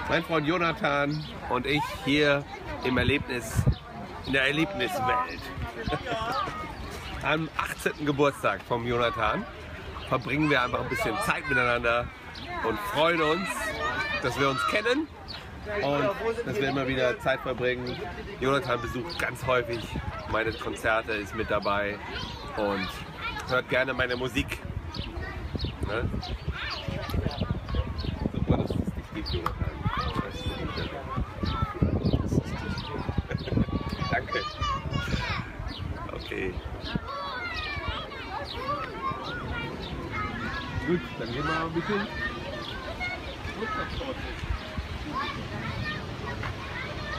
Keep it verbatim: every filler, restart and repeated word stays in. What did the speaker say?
Mein Freund Jonathan und ich hier im Erlebnis, in der Erlebniswelt. Am achtzehnten Geburtstag vom Jonathan verbringen wir einfach ein bisschen Zeit miteinander und freuen uns, dass wir uns kennen und dass wir immer wieder Zeit verbringen. Jonathan besucht ganz häufig meine Konzerte, ist mit dabei und hört gerne meine Musik. Ne? Super, dass es dich gibt, Jonathan. Danke. Okay. Gut, dann gehen wir mal ein bisschen.